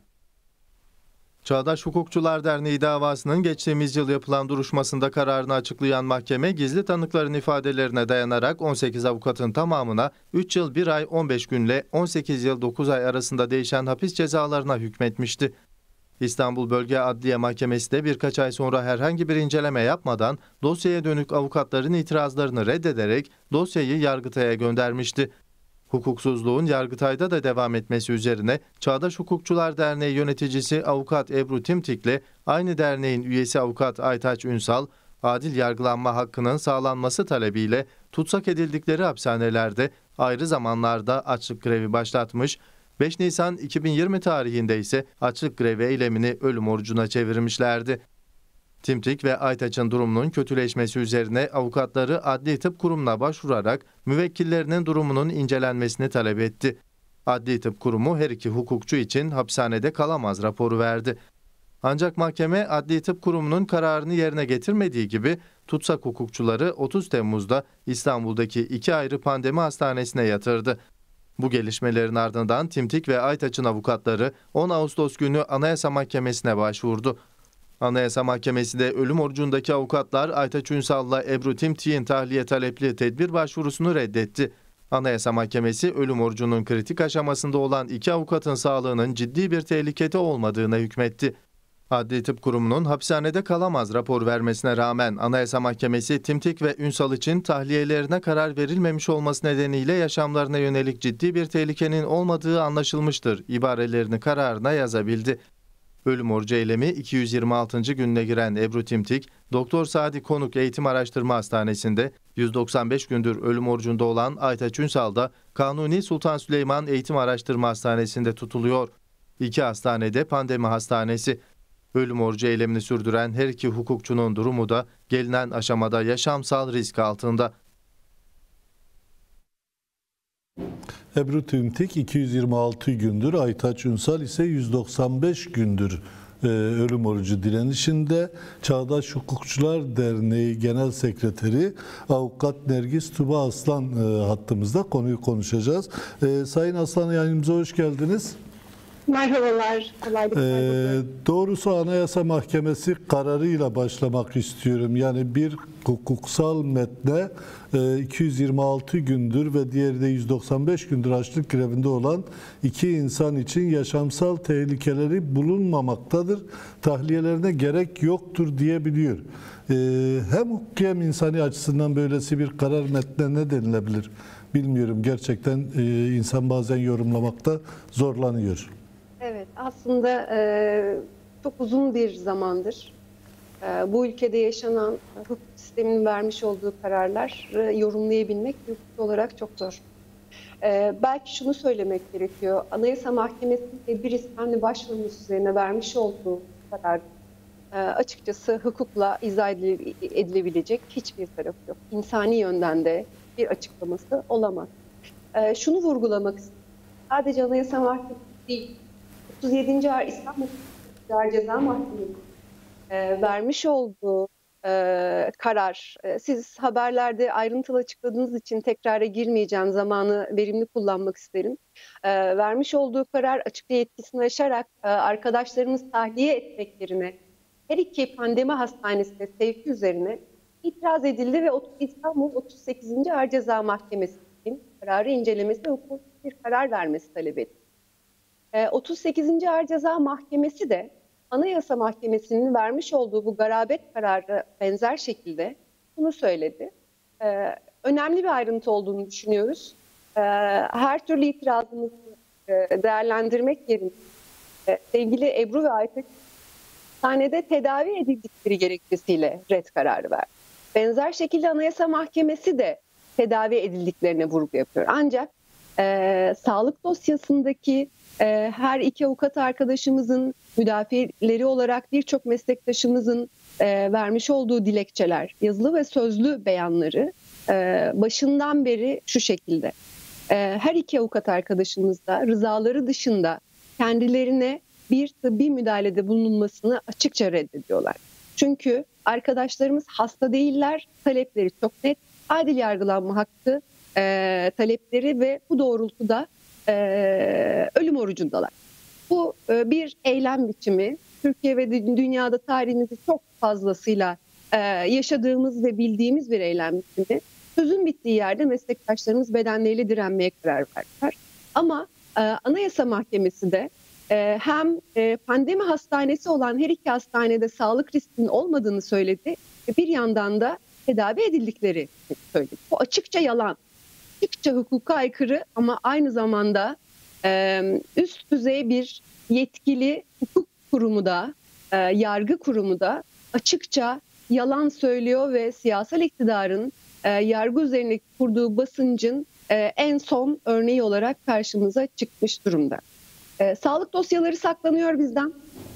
Çağdaş Hukukçular Derneği davasının geçtiğimiz yıl yapılan duruşmasında kararını açıklayan mahkeme, gizli tanıkların ifadelerine dayanarak on sekiz avukatın tamamına üç yıl bir ay on beş günle on sekiz yıl dokuz ay arasında değişen hapis cezalarına hükmetmişti. İstanbul Bölge Adliye Mahkemesi de birkaç ay sonra herhangi bir inceleme yapmadan dosyaya dönük avukatların itirazlarını reddederek dosyayı Yargıtay'a göndermişti. Hukuksuzluğun Yargıtay'da da devam etmesi üzerine Çağdaş Hukukçular Derneği yöneticisi avukat Ebru Timtik'le aynı derneğin üyesi avukat Aytaç Ünsal, adil yargılanma hakkının sağlanması talebiyle tutsak edildikleri hapishanelerde ayrı zamanlarda açlık grevi başlatmış, beş Nisan iki bin yirmi tarihinde ise açlık grevi eylemini ölüm orucuna çevirmişlerdi. Timtik ve Aytaç'ın durumunun kötüleşmesi üzerine avukatları Adli Tıp Kurumu'na başvurarak müvekkillerinin durumunun incelenmesini talep etti. Adli Tıp Kurumu her iki hukukçu için hapishanede kalamaz raporu verdi. Ancak mahkeme Adli Tıp Kurumu'nun kararını yerine getirmediği gibi tutsak hukukçuları otuz Temmuz'da İstanbul'daki iki ayrı pandemi hastanesine yatırdı. Bu gelişmelerin ardından Timtik ve Aytaç'ın avukatları on Ağustos günü Anayasa Mahkemesi'ne başvurdu. Anayasa Mahkemesi de ölüm orucundaki avukatlar Aytaç Ünsal'la Ebru Timtik'in tahliye talepli tedbir başvurusunu reddetti. Anayasa Mahkemesi ölüm orucunun kritik aşamasında olan iki avukatın sağlığının ciddi bir tehlikede olmadığına hükmetti. Adli Tıp Kurumu'nun hapishanede kalamaz rapor vermesine rağmen Anayasa Mahkemesi Timtik ve Ünsal için tahliyelerine karar verilmemiş olması nedeniyle yaşamlarına yönelik ciddi bir tehlikenin olmadığı anlaşılmıştır ibarelerini kararına yazabildi. Ölüm orucu eylemi iki yüz yirmi altıncı gününe giren Ebru Timtik, Doktor Sadi Konuk Eğitim Araştırma Hastanesi'nde, yüz doksan beş gündür ölüm orucunda olan Aytaç Ünsal da Kanuni Sultan Süleyman Eğitim Araştırma Hastanesi'nde tutuluyor. İki hastanede pandemi hastanesi. Ölüm orucu eylemini sürdüren her iki hukukçunun durumu da gelinen aşamada yaşamsal risk altında. Ebru Timtik iki yüz yirmi altı gündür, Aytaç Ünsal ise yüz doksan beş gündür e, ölüm orucu direnişinde. Çağdaş Hukukçular Derneği Genel Sekreteri Avukat Nergis Tuba Aslan e, hattımızda, konuyu konuşacağız. E, Sayın Aslan, yayınımıza hoş geldiniz. Merhabalar. Kolaylıklar. Ee, doğrusu Anayasa Mahkemesi kararıyla başlamak istiyorum. Yani bir hukuksal metne e, iki yüz yirmi altı gündür ve diğeri de yüz doksan beş gündür açlık grevinde olan iki insan için yaşamsal tehlikeleri bulunmamaktadır. Tahliyelerine gerek yoktur diyebiliyor. Ee, hem hukuki hem insani açısından böylesi bir karar metnine ne denilebilir bilmiyorum. Gerçekten e, insan bazen yorumlamakta zorlanıyor. Evet, aslında e, çok uzun bir zamandır e, bu ülkede yaşanan hukuk sisteminin vermiş olduğu kararları yorumlayabilmek hukuk olarak çok zor. E, belki şunu söylemek gerekiyor. Anayasa Mahkemesi'nin tedbir istemli başvurması üzerine vermiş olduğu karar e, açıkçası hukukla izah edilebilecek hiçbir tarafı yok. İnsani yönden de bir açıklaması olamaz. E, şunu vurgulamak istiyorum. Sadece Anayasa Mahkemesi değil, otuz yedinci Ağır İstanbul Ağır Ceza Mahkemesi e, vermiş olduğu e, karar, e, siz haberlerde ayrıntılı açıkladığınız için tekrara girmeyeceğim, zamanı verimli kullanmak isterim. E, vermiş olduğu karar açıkça yetkisini aşarak e, arkadaşlarımız tahliye etmek yerine her iki pandemi hastanesine sevki üzerine itiraz edildi ve İstanbul otuz sekizinci Ağır Ceza Mahkemesi'nin kararı incelemesi ve hukuki bir karar vermesi talep edildi. otuz sekizinci Ağır Ceza Mahkemesi de Anayasa Mahkemesi'nin vermiş olduğu bu garabet kararı benzer şekilde bunu söyledi. Ee, önemli bir ayrıntı olduğunu düşünüyoruz. Ee, her türlü itirazımızı e, değerlendirmek yerine e, sevgili Ebru ve Aytaç hastanede tedavi edildikleri gerekçesiyle red kararı verdi. Benzer şekilde Anayasa Mahkemesi de tedavi edildiklerine vurgu yapıyor. Ancak e, sağlık dosyasındaki e, her iki avukat arkadaşımızın müdafileri olarak birçok meslektaşımızın e, vermiş olduğu dilekçeler, yazılı ve sözlü beyanları e, başından beri şu şekilde. E, her iki avukat arkadaşımız da rızaları dışında kendilerine bir tıbbi müdahalede bulunulmasını açıkça reddediyorlar. Çünkü arkadaşlarımız hasta değiller, talepleri çok net, adil yargılanma hakkı e, talepleri ve bu doğrultuda e, ölüm orucundalar. Bu e, bir eylem biçimi. Türkiye ve dünyada tarihimizde çok fazlasıyla e, yaşadığımız ve bildiğimiz bir eylem biçimi. Sözün bittiği yerde meslektaşlarımız bedenleriyle direnmeye karar verdiler. Ama e, Anayasa Mahkemesi de e, hem e, pandemi hastanesi olan her iki hastanede sağlık riskinin olmadığını söyledi ve bir yandan da tedavi edildikleri söyledi. Bu açıkça yalan, açıkça hukuka aykırı ama aynı zamanda e, üst düzey bir yetkili hukuk kurumu da, e, yargı kurumu da açıkça yalan söylüyor ve siyasal iktidarın e, yargı üzerine kurduğu basıncın e, en son örneği olarak karşımıza çıkmış durumda. E, sağlık dosyaları saklanıyor bizden.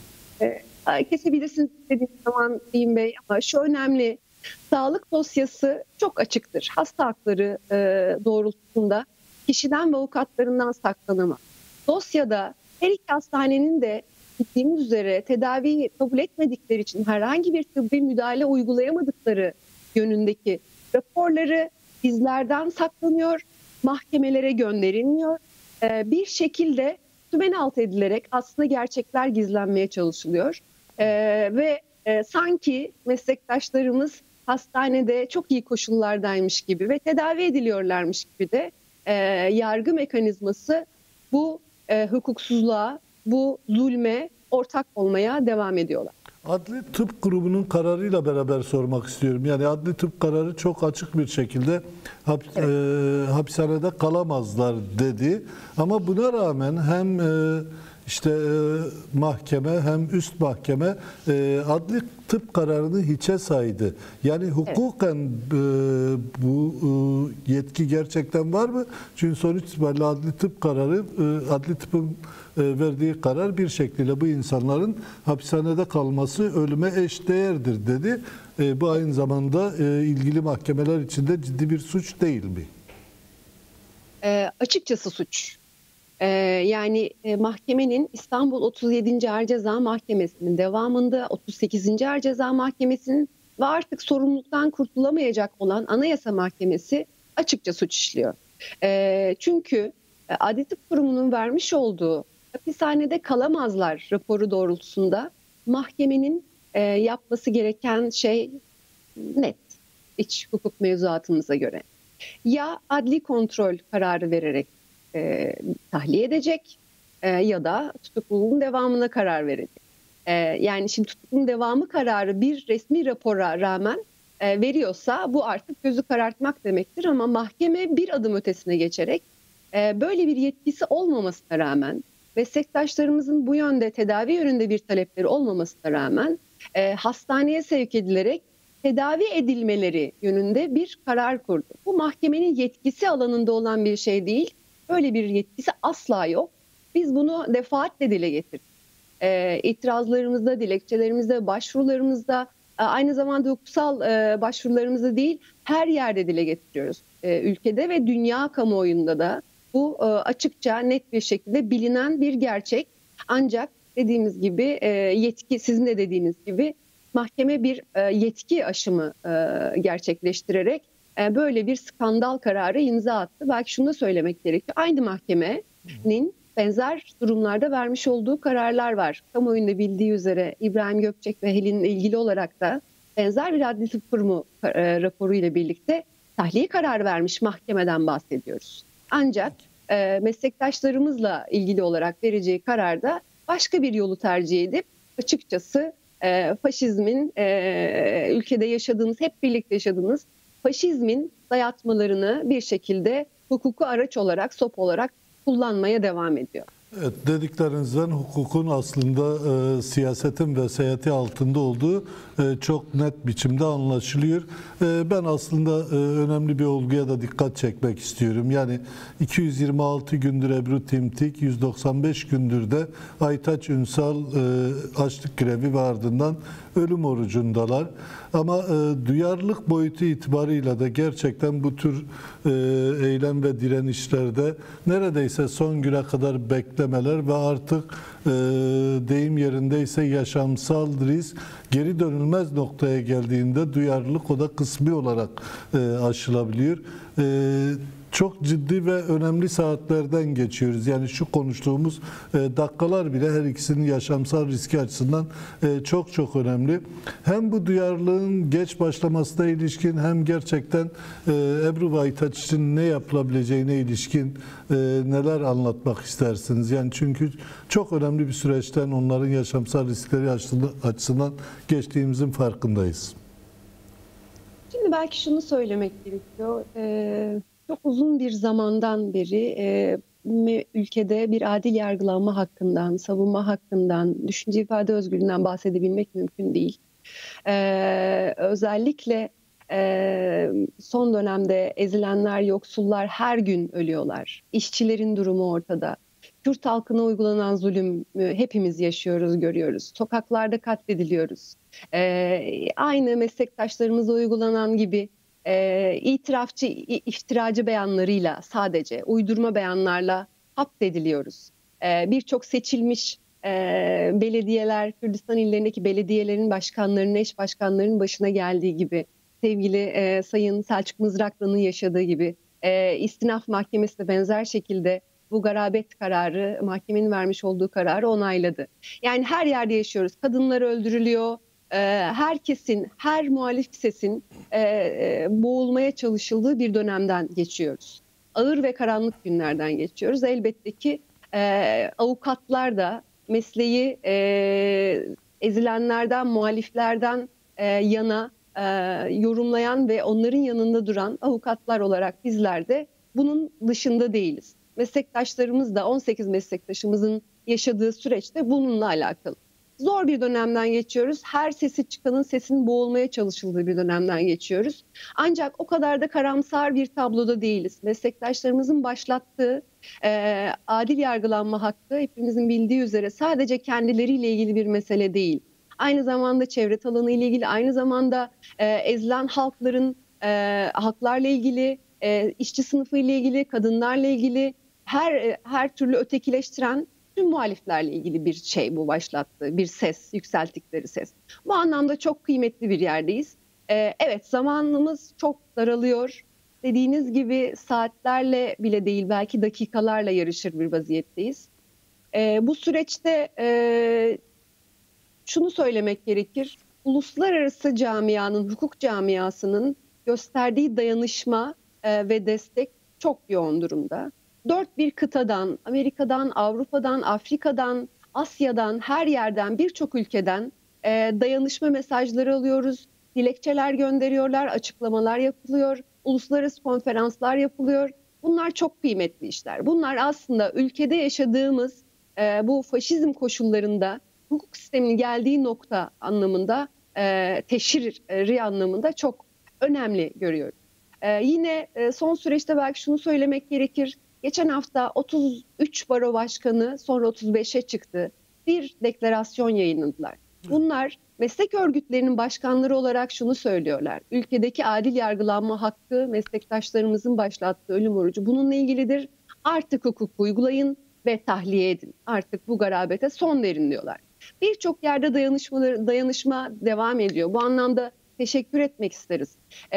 E, kesebilirsiniz istediğiniz zaman Beyim Bey ama şu önemli. Sağlık dosyası çok açıktır. Hasta hakları e, doğrultusunda kişiden ve avukatlarından saklanamaz. Dosyada her iki hastanenin de bildiğimiz üzere tedaviyi kabul etmedikleri için herhangi bir tıbbi müdahale uygulayamadıkları yönündeki raporları bizlerden saklanıyor, mahkemelere gönderilmiyor. E, bir şekilde sümen alt edilerek aslında gerçekler gizlenmeye çalışılıyor. E, ve e, sanki meslektaşlarımız hastanede çok iyi koşullardaymış gibi ve tedavi ediliyorlarmış gibi de e, yargı mekanizması bu e, hukuksuzluğa, bu zulme ortak olmaya devam ediyorlar. Adli Tıp Kurumu'nun kararıyla beraber sormak istiyorum. Yani adli tıp kararı çok açık bir şekilde hap, evet. e, hapishanede kalamazlar dedi. Ama buna rağmen hem e, işte e, mahkeme hem üst mahkeme e, adli tıp kararını hiçe saydı. Yani hukuken evet. e, bu e, yetki gerçekten var mı? Çünkü sonuç itibariyle adli tıp kararı, e, adli tıpın e, verdiği karar bir şekilde bu insanların hapishanede kalması ölüme eşdeğerdir dedi. E, bu aynı zamanda e, ilgili mahkemeler için de ciddi bir suç değil mi? E, açıkçası suç. Yani mahkemenin İstanbul otuz yedinci Ağır Ceza Mahkemesi'nin devamında otuz sekizinci Ağır Ceza Mahkemesi'nin ve artık sorumluluktan kurtulamayacak olan Anayasa Mahkemesi açıkça suç işliyor. Çünkü Adli Tıp Kurumu'nun vermiş olduğu hapishanede kalamazlar raporu doğrultusunda mahkemenin e, yapması gereken şey net, iç hukuk mevzuatımıza göre. Ya adli kontrol kararı vererek e, tahliye edecek e, ya da tutukluluğun devamına karar verecek. E, yani şimdi tutukluluğun devamı kararı bir resmi rapora rağmen e, veriyorsa bu artık gözü karartmak demektir, ama mahkeme bir adım ötesine geçerek e, böyle bir yetkisi olmamasına rağmen, meslektaşlarımızın bu yönde tedavi yönünde bir talepleri olmamasına rağmen e, hastaneye sevk edilerek tedavi edilmeleri yönünde bir karar kurdu. Bu mahkemenin yetkisi alanında olan bir şey değil. Böyle bir yetkisi asla yok. Biz bunu defaatle dile getirdik. E, itirazlarımızda, dilekçelerimizde, başvurularımızda, e, aynı zamanda hukuksal e, başvurularımızda değil, her yerde dile getiriyoruz. E, ülkede ve dünya kamuoyunda da bu e, açıkça, net bir şekilde bilinen bir gerçek. Ancak dediğimiz gibi e, yetki, sizin de dediğiniz gibi mahkeme bir e, yetki aşımı e, gerçekleştirerek e, böyle bir skandal kararı imza attı. Belki şunu da söylemek gerekiyor. Aynı mahkemenin benzer durumlarda vermiş olduğu kararlar var. Kamuoyunda bildiği üzere İbrahim Gökçek ve Helin'le ilgili olarak da benzer bir adli tıp kurumu e, raporu ile birlikte tahliye kararı vermiş mahkemeden bahsediyoruz. Ancak e, meslektaşlarımızla ilgili olarak vereceği kararda başka bir yolu tercih edip açıkçası e, faşizmin e, ülkede yaşadığımız, hep birlikte yaşadığımız faşizmin dayatmalarını bir şekilde hukuku araç olarak, sop olarak kullanmaya devam ediyor. Evet, dediklerinizden hukukun aslında e, siyasetin ve seyati altında olduğu e, çok net biçimde anlaşılıyor. E, ben aslında e, önemli bir olguya da dikkat çekmek istiyorum. Yani iki yüz yirmi altı gündür Ebru Timtik, yüz doksan beş gündür de Aytaç Ünsal e, açlık grevi ve ardından ölüm orucundalar. Ama e, duyarlılık boyutu itibarıyla da gerçekten bu tür e, eylem ve direnişlerde neredeyse son güne kadar beklemeler ve artık e, deyim yerindeyse yaşamsal risk geri dönülmez noktaya geldiğinde duyarlılık o da kısmi olarak e, aşılabiliyor. E, Çok ciddi ve önemli saatlerden geçiyoruz. Yani şu konuştuğumuz e, dakikalar bile her ikisinin yaşamsal riski açısından e, çok çok önemli. Hem bu duyarlılığın geç başlamasına ilişkin hem gerçekten e, Ebru ve Aytaç için ne yapılabileceğine ilişkin e, neler anlatmak istersiniz? Yani çünkü çok önemli bir süreçten onların yaşamsal riskleri açısından geçtiğimizin farkındayız. Şimdi belki şunu söylemek gerekiyor. Ee, çok uzun bir zamandan beri e, ülkede bir adil yargılanma hakkından, savunma hakkından, düşünce ifade özgürlüğünden bahsedebilmek mümkün değil. Ee, özellikle e, son dönemde ezilenler, yoksullar her gün ölüyorlar. İşçilerin durumu ortada. Kürt halkına uygulanan zulüm hepimiz yaşıyoruz, görüyoruz. Sokaklarda katlediliyoruz. Ee, aynı meslektaşlarımıza uygulanan gibi e, itirafçı, iftiracı beyanlarıyla, sadece uydurma beyanlarla hapsediliyoruz. Ee, Birçok seçilmiş e, belediyeler, Kürdistan illerindeki belediyelerin başkanlarının, eş başkanlarının başına geldiği gibi, sevgili e, Sayın Selçuk Mızraklı'nın yaşadığı gibi, e, istinaf mahkemesi de benzer şekilde bu garabet kararı, mahkemenin vermiş olduğu kararı onayladı. Yani her yerde yaşıyoruz. Kadınlar öldürülüyor. Herkesin, her muhalif sesin boğulmaya çalışıldığı bir dönemden geçiyoruz. Ağır ve karanlık günlerden geçiyoruz. Elbette ki avukatlar da mesleği ezilenlerden, muhaliflerden yana yorumlayan ve onların yanında duran avukatlar olarak bizler de bunun dışında değiliz. Meslektaşlarımız da, on sekiz meslektaşımızın yaşadığı süreçte bununla alakalı. Zor bir dönemden geçiyoruz. Her sesi çıkanın sesinin boğulmaya çalışıldığı bir dönemden geçiyoruz. Ancak o kadar da karamsar bir tabloda değiliz. Meslektaşlarımızın başlattığı e, adil yargılanma hakkı hepimizin bildiği üzere sadece kendileriyle ilgili bir mesele değil. Aynı zamanda çevre alanı ile ilgili, aynı zamanda e, ezilen halkların e, haklarla ilgili, e, işçi sınıfı ile ilgili, kadınlarla ilgili, her her türlü ötekileştiren tüm muhaliflerle ilgili bir şey bu başlattığı, bir ses, yükselttikleri ses. Bu anlamda çok kıymetli bir yerdeyiz. Ee, evet, zamanımız çok daralıyor. Dediğiniz gibi saatlerle bile değil, belki dakikalarla yarışır bir vaziyetteyiz. E, bu süreçte e, şunu söylemek gerekir. Uluslararası camianın, hukuk camiasının gösterdiği dayanışma e, ve destek çok yoğun durumda. Dört bir kıtadan, Amerika'dan, Avrupa'dan, Afrika'dan, Asya'dan, her yerden, birçok ülkeden e, dayanışma mesajları alıyoruz. Dilekçeler gönderiyorlar, açıklamalar yapılıyor, uluslararası konferanslar yapılıyor. Bunlar çok kıymetli işler. Bunlar aslında ülkede yaşadığımız e, bu faşizm koşullarında hukuk sisteminin geldiği nokta anlamında, e, teşhiri anlamında çok önemli görüyoruz. E, yine e, son süreçte belki şunu söylemek gerekir. Geçen hafta otuz üç baro başkanı, sonra otuz beşe çıktı. Bir deklarasyon yayınladılar. Bunlar meslek örgütlerinin başkanları olarak şunu söylüyorlar. Ülkedeki adil yargılanma hakkı meslektaşlarımızın başlattığı ölüm orucu bununla ilgilidir. Artık hukuk uygulayın ve tahliye edin. Artık bu garabete son verin diyorlar. Birçok yerde dayanışmalar, dayanışma devam ediyor. Bu anlamda teşekkür etmek isteriz.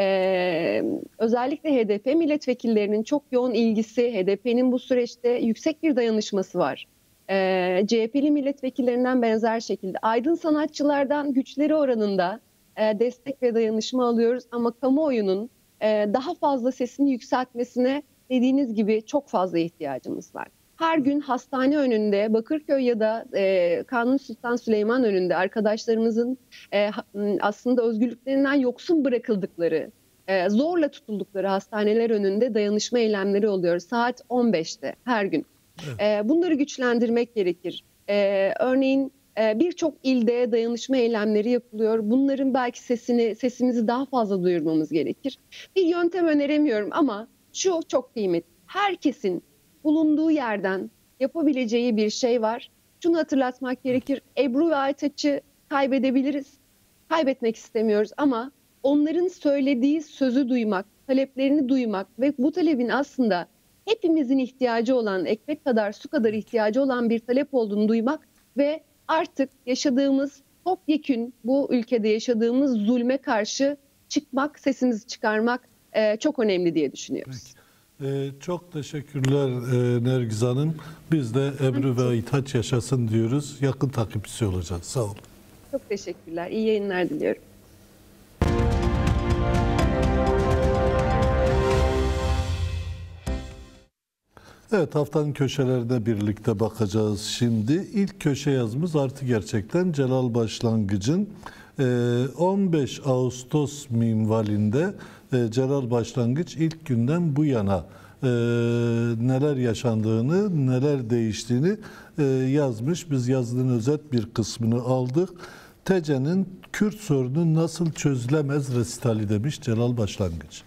Ee, özellikle H D P milletvekillerinin çok yoğun ilgisi, H D P'nin bu süreçte yüksek bir dayanışması var. Ee, C H P'li milletvekillerinden benzer şekilde aydın sanatçılardan güçleri oranında e, destek ve dayanışma alıyoruz. Ama kamuoyunun e, daha fazla sesini yükseltmesine dediğiniz gibi çok fazla ihtiyacımız var. Her gün hastane önünde, Bakırköy ya da e, Kanuni Sultan Süleyman önünde arkadaşlarımızın e, aslında özgürlüklerinden yoksun bırakıldıkları, e, zorla tutuldukları hastaneler önünde dayanışma eylemleri oluyor. Saat on beşte her gün. Evet. E, bunları güçlendirmek gerekir. E, örneğin e, birçok ilde dayanışma eylemleri yapılıyor. Bunların belki sesini, sesimizi daha fazla duyurmamız gerekir. Bir yöntem öneremiyorum ama şu çok kıymetli. Herkesin bulunduğu yerden yapabileceği bir şey var. Şunu hatırlatmak gerekir. Ebru ve Aytaç'ı kaybedebiliriz. Kaybetmek istemiyoruz ama onların söylediği sözü duymak, taleplerini duymak ve bu talebin aslında hepimizin ihtiyacı olan, ekmek kadar, su kadar ihtiyacı olan bir talep olduğunu duymak ve artık yaşadığımız topyekün bu ülkede yaşadığımız zulme karşı çıkmak, sesimizi çıkarmak e, çok önemli diye düşünüyoruz. Peki. Ee, çok teşekkürler e, Nergiz Hanım. Biz de Ebru ve Aytaç yaşasın diyoruz. Yakın takipçisi olacağız. Sağ olun. Çok teşekkürler. İyi yayınlar diliyorum. Evet, haftanın köşelerine birlikte bakacağız şimdi. İlk köşe yazımız artı gerçekten Celal Başlangıç'ın on beş Ağustos minvalinde Celal Başlangıç ilk günden bu yana neler yaşandığını, neler değiştiğini yazmış. Biz yazının özet bir kısmını aldık. T C'nin Kürt sorunu nasıl çözülemez resitali demiş Celal Başlangıç.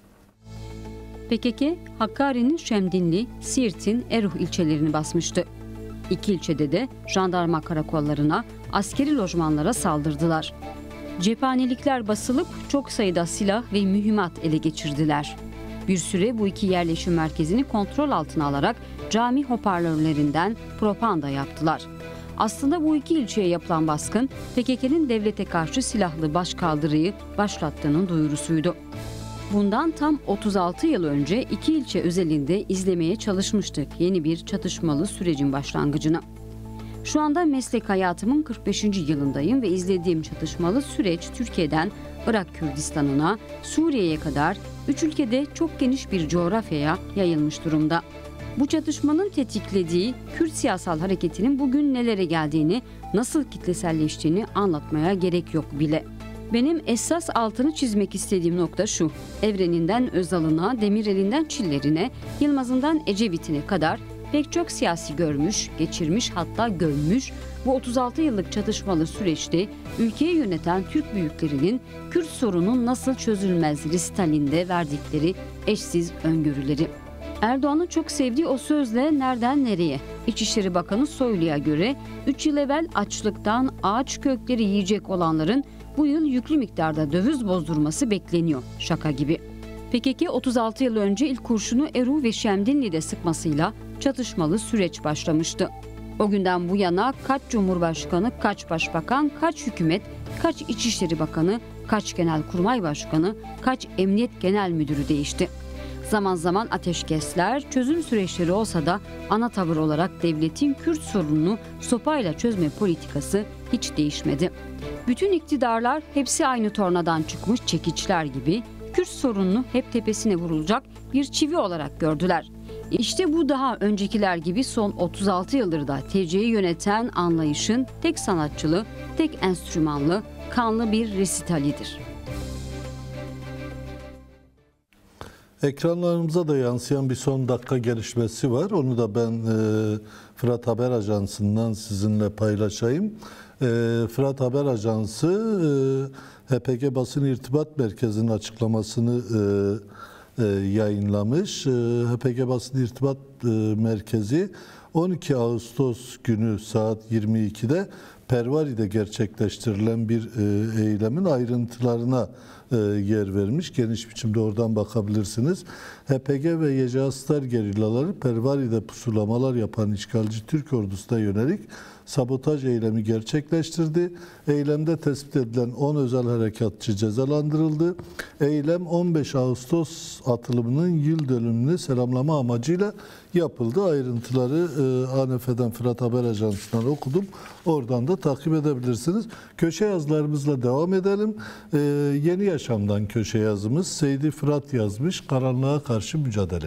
P K K, Hakkari'nin Şemdinli, Siirt'in Eruh ilçelerini basmıştı. İki ilçede de jandarma karakollarına, askeri lojmanlara saldırdılar. Cephanelikler basılıp çok sayıda silah ve mühimmat ele geçirdiler. Bir süre bu iki yerleşim merkezini kontrol altına alarak cami hoparlörlerinden propaganda yaptılar. Aslında bu iki ilçeye yapılan baskın P K K'nin devlete karşı silahlı başkaldırıyı başlattığının duyurusuydu. Bundan tam otuz altı yıl önce iki ilçe özelinde izlemeye çalışmıştık yeni bir çatışmalı sürecin başlangıcını. Şu anda meslek hayatımın kırk beşinci yılındayım ve izlediğim çatışmalı süreç Türkiye'den Irak Kürdistan'ına, Suriye'ye kadar üç ülkede çok geniş bir coğrafyaya yayılmış durumda. Bu çatışmanın tetiklediği Kürt siyasal hareketinin bugün nelere geldiğini, nasıl kitleselleştiğini anlatmaya gerek yok bile. Benim esas altını çizmek istediğim nokta şu: Evreninden Özal'ına, Demirel'inden Çiller'ine, Yılmaz'ından Ecevit'ine kadar pek çok siyasi görmüş, geçirmiş, hatta gömmüş bu otuz altı yıllık çatışmalı süreçte ülkeyi yöneten Türk büyüklerinin Kürt sorunun nasıl çözülmez resitalinde verdikleri eşsiz öngörüleri. Erdoğan'ın çok sevdiği o sözle nereden nereye? İçişleri Bakanı Soylu'ya göre üç yıl evvel açlıktan ağaç kökleri yiyecek olanların bu yıl yüklü miktarda döviz bozdurması bekleniyor. Şaka gibi. P K K otuz altı yıl önce ilk kurşunu Eruh ve Şemdinli'de sıkmasıyla çatışmalı süreç başlamıştı. O günden bu yana kaç Cumhurbaşkanı, kaç Başbakan, kaç hükümet, kaç İçişleri Bakanı, kaç Genelkurmay Başkanı, kaç Emniyet Genel Müdürü değişti. Zaman zaman ateşkesler, çözüm süreçleri olsa da ana tavır olarak devletin Kürt sorununu sopayla çözme politikası hiç değişmedi. Bütün iktidarlar hepsi aynı tornadan çıkmış çekiçler gibi Kürt sorununu hep tepesine vurulacak bir çivi olarak gördüler. İşte bu daha öncekiler gibi son otuz altı yıldır da T C'yi yöneten anlayışın tek sanatçılı, tek enstrümanlı, kanlı bir resitalidir. Ekranlarımıza da yansıyan bir son dakika gelişmesi var. Onu da ben e, Fırat Haber Ajansı'ndan sizinle paylaşayım. E, Fırat Haber Ajansı e, H P G Basın İrtibat Merkezi'nin açıklamasını e, e, yayınlamış. E, H P G Basın İrtibat e, Merkezi on iki Ağustos günü saat yirmi ikide Pervari'de gerçekleştirilen bir e, eylemin ayrıntılarına e, yer vermiş. Geniş biçimde oradan bakabilirsiniz. H P G ve Y C Astar gerillaları Pervari'de pusulamalar yapan işgalci Türk ordusuna yönelik sabotaj eylemi gerçekleştirdi. Eylemde tespit edilen on özel harekatçı cezalandırıldı. Eylem on beş Ağustos atılımının yıl dönümünü selamlama amacıyla yapıldı. Ayrıntıları e, A N F'den Fırat Haber Ajansı'ndan okudum. Oradan da takip edebilirsiniz. Köşe yazılarımızla devam edelim. E, Yeni Yaşam'dan köşe yazımız Seydi Fırat yazmış. Karanlığa karşı mücadele.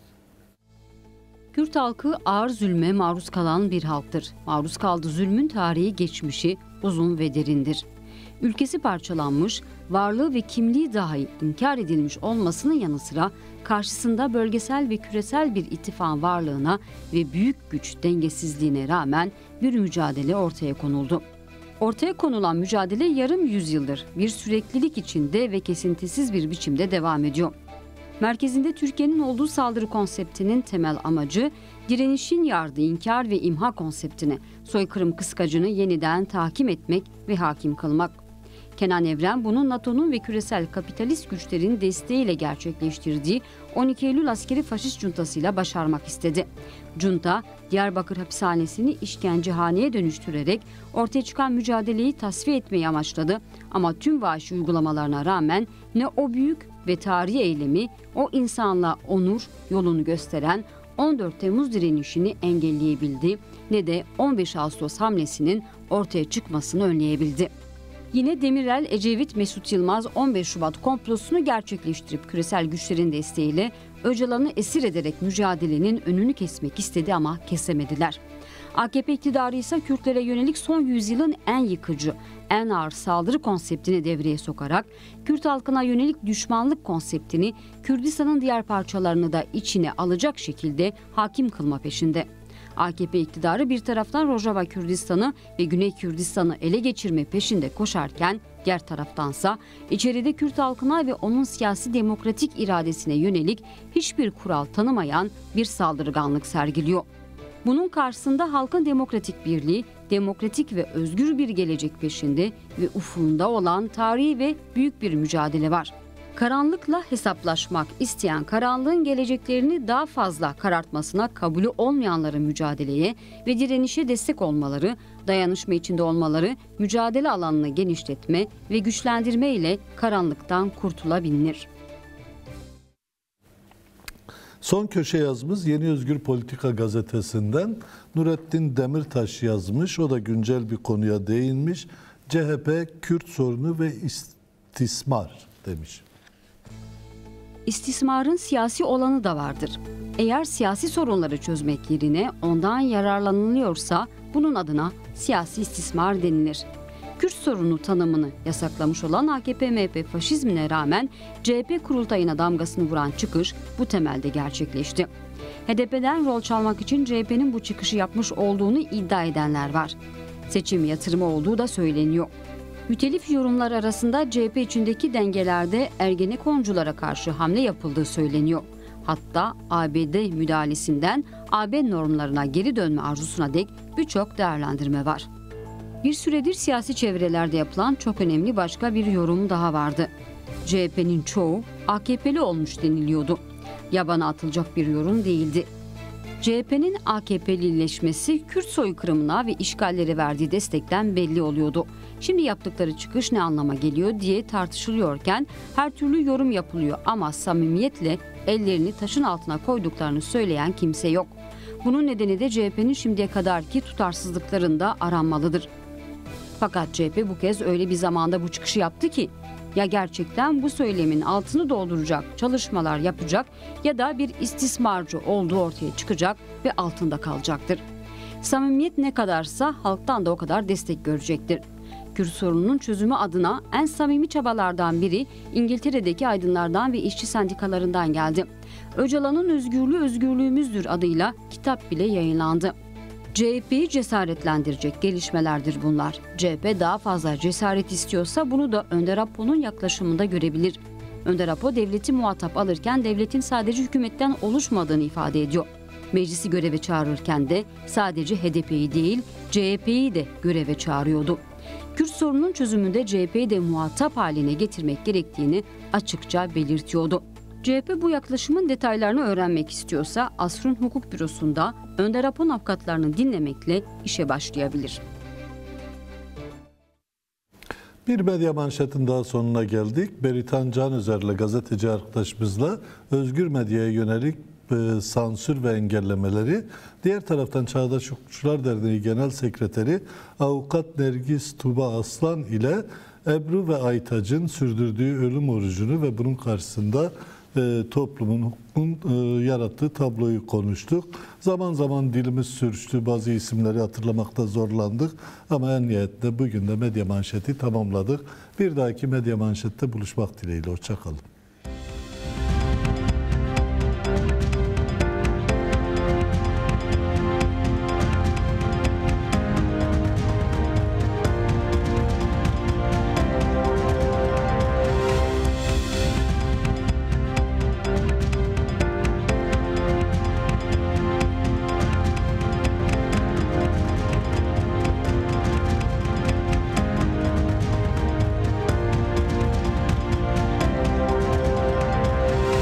Kürt halkı ağır zulme maruz kalan bir halktır. Maruz kaldığı zulmün tarihi geçmişi uzun ve derindir. Ülkesi parçalanmış, varlığı ve kimliği dahi inkar edilmiş olmasının yanı sıra karşısında bölgesel ve küresel bir ittifakın varlığına ve büyük güç dengesizliğine rağmen bir mücadele ortaya konuldu. Ortaya konulan mücadele yarım yüzyıldır bir süreklilik içinde ve kesintisiz bir biçimde devam ediyor. Merkezinde Türkiye'nin olduğu saldırı konseptinin temel amacı, direnişin yardığı inkar ve imha konseptini, soykırım kıskacını yeniden tahkim etmek ve hakim kılmak. Kenan Evren bunu NATO'nun ve küresel kapitalist güçlerin desteğiyle gerçekleştirdiği on iki Eylül askeri faşist cuntasıyla başarmak istedi. Junta, Diyarbakır hapishanesini işkencehaneye dönüştürerek ortaya çıkan mücadeleyi tasfiye etmeyi amaçladı. Ama tüm vahşi uygulamalarına rağmen ne o büyük ve tarihi eylemi, o insanlığa onur yolunu gösteren on dört Temmuz direnişini engelleyebildi ne de on beş Ağustos hamlesinin ortaya çıkmasını önleyebildi. Yine Demirel, Ecevit, Mesut Yılmaz on beş Şubat komplosunu gerçekleştirip küresel güçlerin desteğiyle Öcalan'ı esir ederek mücadelenin önünü kesmek istedi ama kesemediler. A K P iktidarı ise Kürtlere yönelik son yüzyılın en yıkıcı, en ağır saldırı konseptini devreye sokarak Kürt halkına yönelik düşmanlık konseptini Kürdistan'ın diğer parçalarını da içine alacak şekilde hakim kılma peşinde. A K P iktidarı bir taraftan Rojava Kürdistan'ı ve Güney Kürdistan'ı ele geçirme peşinde koşarken diğer taraftansa içeride Kürt halkına ve onun siyasi demokratik iradesine yönelik hiçbir kural tanımayan bir saldırganlık sergiliyor. Bunun karşısında halkın demokratik birliği, demokratik ve özgür bir gelecek peşinde ve ufukunda olan tarihi ve büyük bir mücadele var. Karanlıkla hesaplaşmak isteyen, karanlığın geleceklerini daha fazla karartmasına kabulü olmayanların mücadeleye ve direnişe destek olmaları, dayanışma içinde olmaları, mücadele alanını genişletme ve güçlendirme ile karanlıktan kurtulabilir. Son köşe yazımız Yeni Özgür Politika gazetesinden Nurettin Demirtaş yazmış. O da güncel bir konuya değinmiş. C H P Kürt sorunu ve istismar demiş. İstismarın siyasi olanı da vardır. Eğer siyasi sorunları çözmek yerine ondan yararlanılıyorsa bunun adına siyasi istismar denilir. Kürt sorunu tanımını yasaklamış olan A K P M H P faşizmine rağmen C H P kurultayına damgasını vuran çıkış bu temelde gerçekleşti. H D P'den rol çalmak için C H P'nin bu çıkışı yapmış olduğunu iddia edenler var. Seçim yatırımı olduğu da söyleniyor. Mütelif yorumlar arasında C H P içindeki dengelerde Ergenekonculara karşı hamle yapıldığı söyleniyor. Hatta A B D müdahalesinden A B normlarına geri dönme arzusuna dek birçok değerlendirme var. Bir süredir siyasi çevrelerde yapılan çok önemli başka bir yorum daha vardı. C H P'nin çoğu A K P'li olmuş deniliyordu. Yabana atılacak bir yorum değildi. C H P'nin A K P'lileşmesi Kürt soykırımına ve işgallere verdiği destekten belli oluyordu. Şimdi yaptıkları çıkış ne anlama geliyor diye tartışılıyorken her türlü yorum yapılıyor ama samimiyetle ellerini taşın altına koyduklarını söyleyen kimse yok. Bunun nedeni de C H P'nin şimdiye kadarki tutarsızlıklarında aranmalıdır. Fakat C H P bu kez öyle bir zamanda bu çıkışı yaptı ki ya gerçekten bu söylemin altını dolduracak çalışmalar yapacak ya da bir istismarcı olduğu ortaya çıkacak ve altında kalacaktır. Samimiyet ne kadarsa halktan da o kadar destek görecektir. Kürt sorununun çözümü adına en samimi çabalardan biri İngiltere'deki aydınlardan ve işçi sendikalarından geldi. Öcalan'ın Özgürlüğü Özgürlüğümüzdür adıyla kitap bile yayınlandı. C H P'yi cesaretlendirecek gelişmelerdir bunlar. C H P daha fazla cesaret istiyorsa bunu da Önder Apo'nun yaklaşımında görebilir. Önder Apo devleti muhatap alırken devletin sadece hükümetten oluşmadığını ifade ediyor. Meclisi göreve çağırırken de sadece H D P'yi değil C H P'yi de göreve çağırıyordu. Kürt sorununun çözümünde C H P'yi de muhatap haline getirmek gerektiğini açıkça belirtiyordu. C H P bu yaklaşımın detaylarını öğrenmek istiyorsa Asrın Hukuk Bürosu'nda Önder Apo'nun avukatlarını dinlemekle işe başlayabilir. Bir medya manşetin daha sonuna geldik. Beritan Canözer'le gazeteci arkadaşımızla özgür medyaya yönelik e, sansür ve engellemeleri, diğer taraftan Çağdaş Hukukçular Derneği Genel Sekreteri Avukat Nergis Tuba Aslan ile Ebru ve Aytaç'ın sürdürdüğü ölüm orucunu ve bunun karşısında e, toplumun, hukukun e, yarattığı tabloyu konuştuk. Zaman zaman dilimiz sürçtü, bazı isimleri hatırlamakta zorlandık ama en nihayetinde bugün de medya manşeti tamamladık. Bir dahaki medya manşette buluşmak dileğiyle. Hoşça kalın.